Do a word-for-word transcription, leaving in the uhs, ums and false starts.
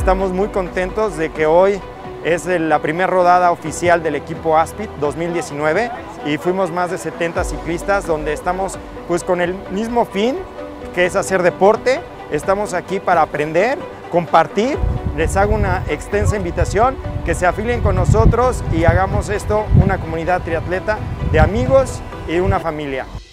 estamos muy contentos de que hoy es la primera rodada oficial del equipo ASPID dos mil diecinueve y fuimos más de setenta ciclistas donde estamos pues con el mismo fin, que es hacer deporte. Estamos aquí para aprender, compartir. Les hago una extensa invitación que se afilien con nosotros y hagamos esto una comunidad triatleta de amigos y una familia.